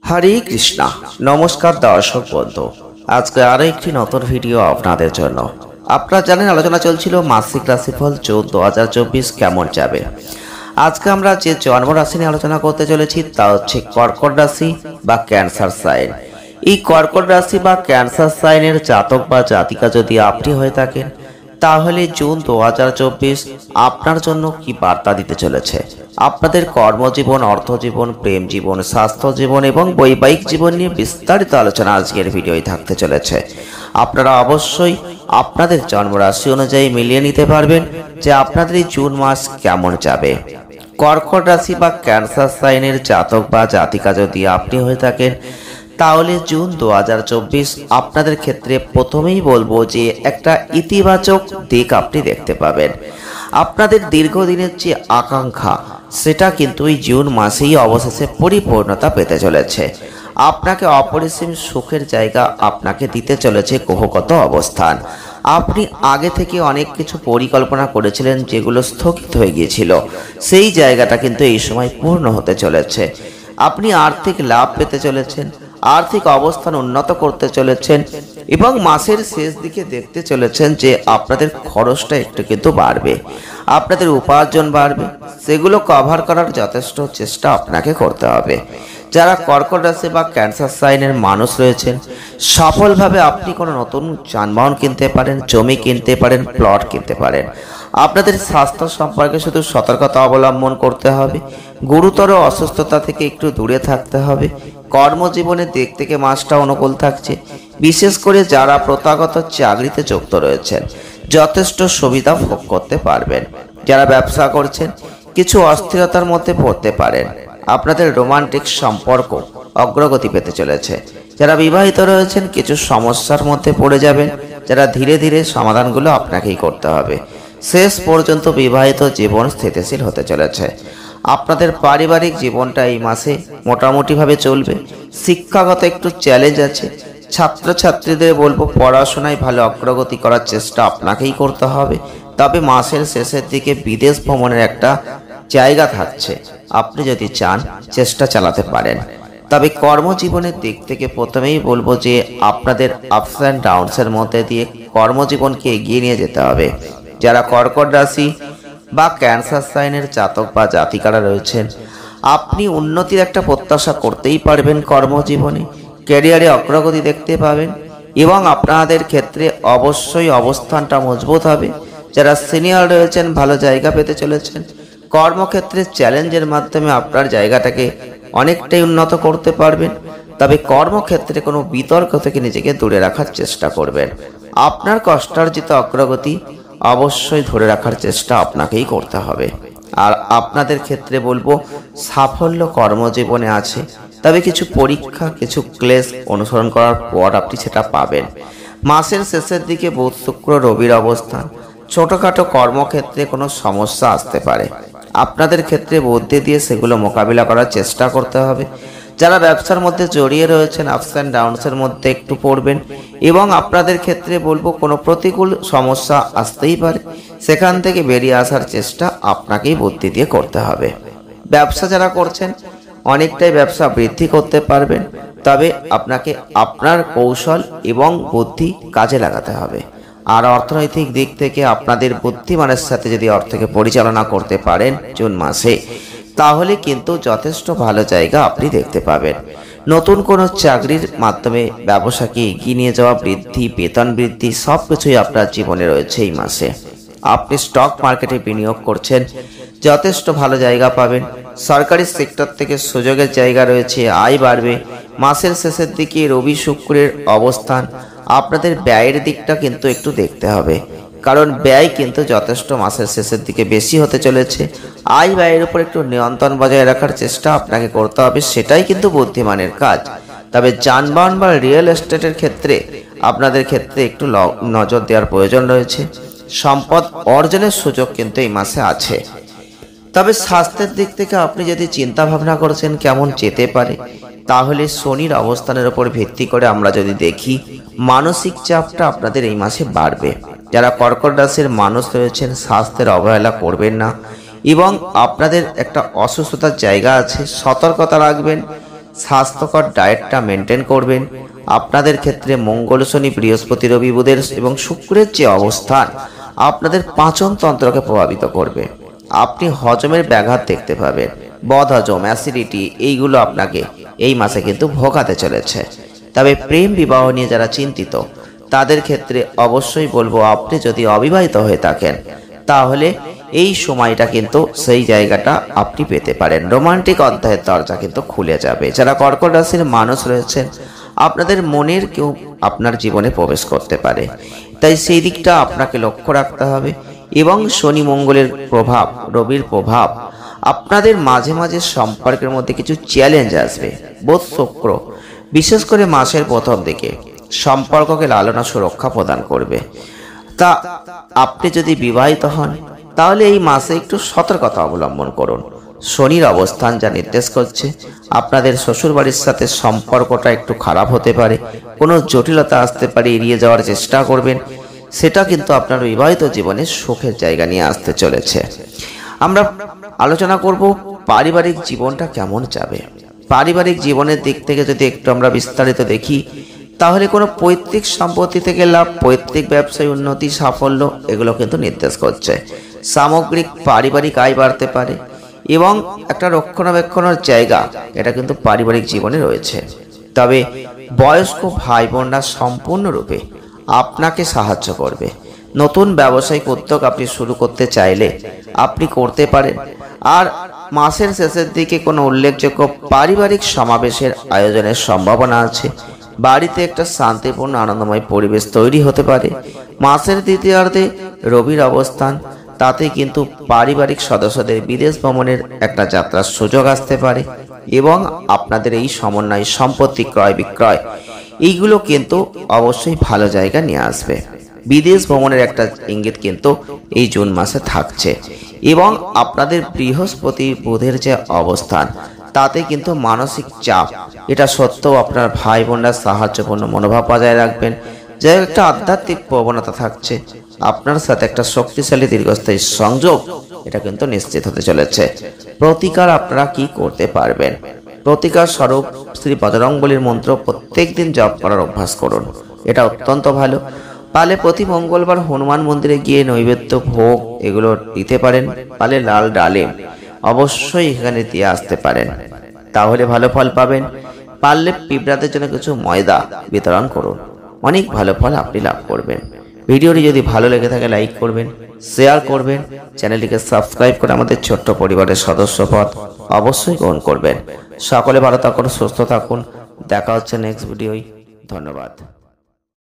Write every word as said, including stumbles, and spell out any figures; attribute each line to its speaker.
Speaker 1: হরে কৃষ্ণা। নমস্কার দর্শক বন্ধু, আজকে আরো একটি নতুন ভিডিও আপনাদের জন্য। আপনারা জানেন আলোচনা চলছিল মাসিক রাশিফল জুন দু হাজার চব্বিশ কেমন যাবে। আজকে আমরা যে জন্ম রাশি নিয়ে আলোচনা করতে চলেছি তা হচ্ছে কর্কট রাশি বা ক্যান্সার সাইন। এই কর্কট রাশি বা ক্যান্সার সাইনের জাতক বা জাতিকা যদি আপনি হয়ে থাকেন, তাহলে জুন দু হাজার চব্বিশ আপনার জন্য কি বার্তা দিতে চলেছে। আপনাদের কর্মজীবন, অর্থজীবন, প্রেম জীবন, স্বাস্থ্য জীবন এবং বৈবাহিক জীবন নিয়ে বিস্তারিত আলোচনা আজকের ভিডিওয় থাকতে চলেছে। আপনারা অবশ্যই আপনাদের জন্মরাশি অনুযায়ী মিলিয়ে নিতে পারবেন যে আপনাদের এই জুন মাস কেমন যাবে। কর্কট রাশি বা ক্যান্সার সাইনের জাতক বা জাতিকা যদি আপনি হয়ে থাকেন, তাহলে জুন দু হাজার চব্বিশ আপনাদের ক্ষেত্রে প্রথমেই বলবো যে একটা ইতিবাচক দিক আপনি দেখতে পাবেন। আপনাদের দীর্ঘদিনের যে আকাঙ্ক্ষা সেটা কিন্তু এই জুন মাসেই অবশেষে পরিপূর্ণতা পেতে চলেছে। আপনাকে অপরিসীম সুখের জায়গা আপনাকে দিতে চলেছে গ্রহগত অবস্থান। আপনি আগে থেকে অনেক কিছু পরিকল্পনা করেছিলেন যেগুলো স্থগিত হয়ে গিয়েছিল, সেই জায়গাটা কিন্তু এই সময় পূর্ণ হতে চলেছে। আপনি আর্থিক লাভ পেতে চলেছেন, আর্থিক অবস্থান উন্নত করতে চলেছেন এবং মাসের শেষ দিকে দেখতে চলেছেন যে আপনাদের খরচটা একটু কিন্তু বাড়বে, আপনাদের উপার্জন বাড়বে। সেগুলো কভার করার যথেষ্ট চেষ্টা আপনাকে করতে হবে। যারা কর্কট রাশি বা ক্যান্সার সাইনের মানুষ রয়েছেন, সফলভাবে আপনি কোনো নতুন যানবাহন কিনতে পারেন, জমি কিনতে পারেন, প্লট কিনতে পারেন। আপনাদের স্বাস্থ্য সম্পর্কে শুধু সতর্কতা অবলম্বন করতে হবে, গুরুতর অসুস্থতা থেকে একটু দূরে থাকতে হবে। কর্মজীবনের দিক থেকে মাসটা অনুকূল থাকছে। বিশেষ করে যারা প্রথাগত চাকরিতে যুক্ত রয়েছেন, যথেষ্ট সুবিধা ভোগ করতে পারবেন। যারা ব্যবসা করছেন, কিছু অস্থিরতার মধ্যে পড়তে পারেন। আপনাদের রোমান্টিক সম্পর্ক অগ্রগতি পেতে চলেছে। যারা বিবাহিত রয়েছেন, কিছু সমস্যার মধ্যে পড়ে যাবেন, যারা ধীরে ধীরে সমাধানগুলো আপনাকেই করতে হবে। শেষ পর্যন্ত বিবাহিত জীবন স্থিতিশীল হতে চলেছে। আপনাদের পারিবারিক জীবনটা এই মাসে মোটামুটিভাবে চলবে। শিক্ষাগত একটু চ্যালেঞ্জ আছে। ছাত্রছাত্রীদের বলবো পড়াশোনায় ভালো অগ্রগতি করার চেষ্টা আপনাকেই করতে হবে। তবে মাসের শেষের দিকে বিদেশ ভ্রমণের একটা জায়গা থাকছে, আপনি যদি চান চেষ্টা চালাতে পারেন। তবে কর্মজীবনের দিক থেকে প্রথমেই বলবো যে আপনাদের আপস অ্যান্ড ডাউনসের মধ্যে দিয়ে কর্মজীবনকে এগিয়ে নিয়ে যেতে হবে। যারা কর্কট রাশি বা ক্যান্সার সাইনের জাতক বা জাতিকারা রয়েছেন, আপনি উন্নতির একটা প্রত্যাশা করতেই পারবেন। কর্মজীবনে ক্যারিয়ারে অগ্রগতি দেখতে পাবেন এবং আপনাদের ক্ষেত্রে অবশ্যই অবস্থানটা মজবুত হবে। যারা সিনিয়র রয়েছেন, ভালো জায়গা পেতে চলেছেন। কর্মক্ষেত্রে চ্যালেঞ্জের মাধ্যমে আপনার জায়গাটাকে অনেকটাই উন্নত করতে পারবেন। তবে কর্মক্ষেত্রে কোনো বিতর্ক থেকে নিজেকে দূরে রাখার চেষ্টা করবেন। আপনার কষ্টার্জিত অগ্রগতি অবশ্যই ধরে রাখার চেষ্টা আপনাকেই করতে হবে। আর আপনাদের ক্ষেত্রে বলবো সাফল্য কর্মজীবনে আছে, তবে কিছু পরীক্ষা, কিছু ক্লেশ অনুসরণ করার পর আপনি সেটা পাবেন। মাসের শেষের দিকে বুধ, শুক্র, রবির অবস্থান। ছোটখাটো কর্মক্ষেত্রে কোনো সমস্যা আসতে পারে, আপনাদের ক্ষেত্রে বুদ্ধি দিয়ে সেগুলো মোকাবিলা করার চেষ্টা করতে হবে। যারা ব্যবসার মধ্যে জড়িয়ে রয়েছেন, আপস অ্যান্ড ডাউনসের মধ্যে একটু পড়বেন এবং আপনাদের ক্ষেত্রে বলবো কোনো প্রতিকূল সমস্যা আসতেই পারে, সেখান থেকে বেরিয়ে আসার চেষ্টা আপনাকেই বুদ্ধি দিয়ে করতে হবে। ব্যবসা যারা করছেন, অনেকটাই ব্যবসা বৃদ্ধি করতে পারবেন, তবে আপনাকে আপনার কৌশল এবং বুদ্ধি কাজে লাগাতে হবে। আর অর্থনৈতিক দিক থেকে আপনাদের বুদ্ধিমানের সাথে যদি অর্থকে পরিচালনা করতে পারেন জুন মাসে, তাহলে কিন্তু যথেষ্ট ভালো জায়গা আপনি দেখতে পাবেন। নতুন কোনো চাকরির মাধ্যমে ব্যবসাকে এগিয়ে নিয়ে যাওয়া, বৃদ্ধি, বেতন বৃদ্ধি সব কিছুই আপনার জীবনে রয়েছে এই মাসে। আপনি স্টক মার্কেটে বিনিয়োগ করছেন, যথেষ্ট ভালো জায়গা পাবেন। সরকারি সেক্টর থেকে সুযোগের জায়গা রয়েছে, আয় বাড়বে। মাসের শেষের দিকে রবি শুক্রের অবস্থান। আপনাদের ব্যয়ের দিকটা কিন্তু একটু দেখতে হবে, কারণ ব্যয় কিন্তু যথেষ্ট মাসের শেষের দিকে বেশি হতে চলেছে। আয় ব্যয়ের উপর একটু নিয়ন্ত্রণ বজায় রাখার চেষ্টা আপনাকে করতে হবে, সেটাই কিন্তু বুদ্ধিমানের কাজ। তবে যানবাহন বা রিয়েল এস্টেটের ক্ষেত্রে আপনাদের ক্ষেত্রে একটু নজর দেওয়ার প্রয়োজন রয়েছে। সম্পদ অর্জনের সুযোগ কিন্তু এই মাসে আছে। তবে স্বাস্থ্যের দিক থেকে আপনি যদি চিন্তা ভাবনা করছেন কেমন যেতে পারে, তাহলে শনির অবস্থানের উপর ভিত্তি করে আমরা যদি দেখি, মানসিক চাপটা আপনাদের এই মাসে বাড়বে। যারা কর্কট রাশির মানুষ রয়েছেন, স্বাস্থ্যের অবহেলা করবেন না এবং আপনাদের একটা অসুস্থতার জায়গা আছে, সতর্কতা রাখবেন। স্বাস্থ্যকর ডায়েটটা মেনটেন করবেন। আপনাদের ক্ষেত্রে মঙ্গল, শনি, বৃহস্পতি, রবি, বুধের এবং শুক্রের যে অবস্থান আপনাদের পাচন তন্ত্রকে প্রভাবিত করবে। আপনি হজমের ব্যাঘাত দেখতে পাবেন। বদহজম, অ্যাসিডিটি এইগুলো আপনাকে এই মাসে কিন্তু ভোগাতে চলেছে। তবে প্রেম বিবাহ নিয়ে যারা চিন্তিত তাদের ক্ষেত্রে অবশ্যই বলবো, আপনি যদি অবিবাহিত হয়ে থাকেন তাহলে এই সময়টা কিন্তু সেই জায়গাটা আপনি পেতে পারেন। রোমান্টিক অধ্যায়ের দরজা কিন্তু খুলে যাবে। যারা কর্কট রাশির মানুষ রয়েছেন আপনাদের মনের কেউ আপনার জীবনে প্রবেশ করতে পারে, তাই সেই দিকটা আপনাকে লক্ষ্য রাখতে হবে। এবং শনি মঙ্গলের প্রভাব, রবির প্রভাব, আপনাদের মাঝে মাঝে সম্পর্কের মধ্যে কিছু চ্যালেঞ্জ আসবে। বোধ শুক্র বিশেষ করে মাসের প্রথম দিকে সম্পর্ককে লালনা সুরক্ষা প্রদান করবে। তা আপনি যদি বিবাহিত হন তাহলে এই মাসে একটু সতর্কতা অবলম্বন করুন। শনির অবস্থান যা নির্দেশ করছে আপনাদের শ্বশুরবাড়ির সাথে সম্পর্কটা একটু খারাপ হতে পারে, কোনো জটিলতা আসতে পারে, এড়িয়ে যাওয়ার চেষ্টা করবেন। সেটা কিন্তু আপনার বিবাহিত জীবনে সুখের জায়গা নিয়ে আসতে চলেছে। আমরা আলোচনা করব পারিবারিক জীবনটা কেমন যাবে। পারিবারিক জীবনের দিক থেকে যদি একটু আমরা বিস্তারিত দেখি তাহলে কোনো পৈতৃক সম্পত্তি থেকে লাভ, পৈতৃক ব্যবসায় উন্নতি, সাফল্য এগুলো কিন্তু নির্দেশ করছে। সামগ্রিক পারিবারিক আয় বাড়তে পারে এবং একটা রক্ষণাবেক্ষণের জায়গা এটা কিন্তু পারিবারিক জীবনে রয়েছে। তবে বয়স্ক ভাই বোনরা সম্পূর্ণরূপে আপনাকে সাহায্য করবে। নতুন ব্যবসায়িক উদ্যোগ আপনি শুরু করতে চাইলে আপনি করতে পারেন। আর মাসের শেষের দিকে কোনো উল্লেখযোগ্য পারিবারিক সমাবেশের আয়োজনের সম্ভাবনা আছে। বাড়িতে একটা শান্তিপূর্ণ আনন্দময় পরিবেশ তৈরি হতে পারে। মাসের দ্বিতীয়ার্ধে রবির অবস্থান, তাতে কিন্তু পারিবারিক সদস্যদের বিদেশ ভ্রমণের একটা যাত্রার সুযোগ আসতে পারে এবং আপনাদের এই সমন্বয় সম্পত্তি ক্রয় বিক্রয় এইগুলো কিন্তু অবশ্যই ভালো জায়গা নিয়ে আসবে। বিদেশ ভ্রমণের একটা ইঙ্গিত কিন্তু এই জুন মাসে থাকছে এবং আপনাদের বৃহস্পতি বুধের যে অবস্থান তাতে কিন্তু মানসিক চাপ এটা সত্ত্বেও আপনার ভাই বোনরা সাহায্যপূর্ণ মনোভাব বজায় রাখবেন। যে একটা আধ্যাত্মিক প্রবণতা থাকছে, আপনার সাথে একটা শক্তিশালী দীর্ঘস্থায়ী সংযোগ এটা কিন্তু নিশ্চিত হতে চলেছে। প্রতিকার আপনারা কি করতে পারবেন? প্রতিকার স্বরূপ শ্রী বজরংবলীর মন্ত্র প্রত্যেক দিন জপ করার অভ্যাস করুন, এটা অত্যন্ত ভালো। পালে প্রতি মঙ্গলবার হনুমান মন্দিরে গিয়ে নৈবেদ্য ভোগ এগুলো দিতে পারেন। পালে লাল ডালিম অবশ্যই এখানে দিয়ে আসতে পারেন, তাহলে ভালো ফল পাবেন। পারলে পিঁপড়াদের জন্য কিছু ময়দা বিতরণ করুন, অনেক ভালো ফল আপনি লাভ করবেন। ভিডিওটি যদি ভালো লেগে থাকে লাইক করবেন, শেয়ার করবেন, চ্যানেলটিকে সাবস্ক্রাইব করে আমাদের ছোট্ট পরিবারের সদস্যপদ অবশ্যই গ্রহণ করবেন। সকলে ভালো থাকুন, সুস্থ থাকুন। দেখা হচ্ছে নেক্সট ভিডিওয়। ধন্যবাদ।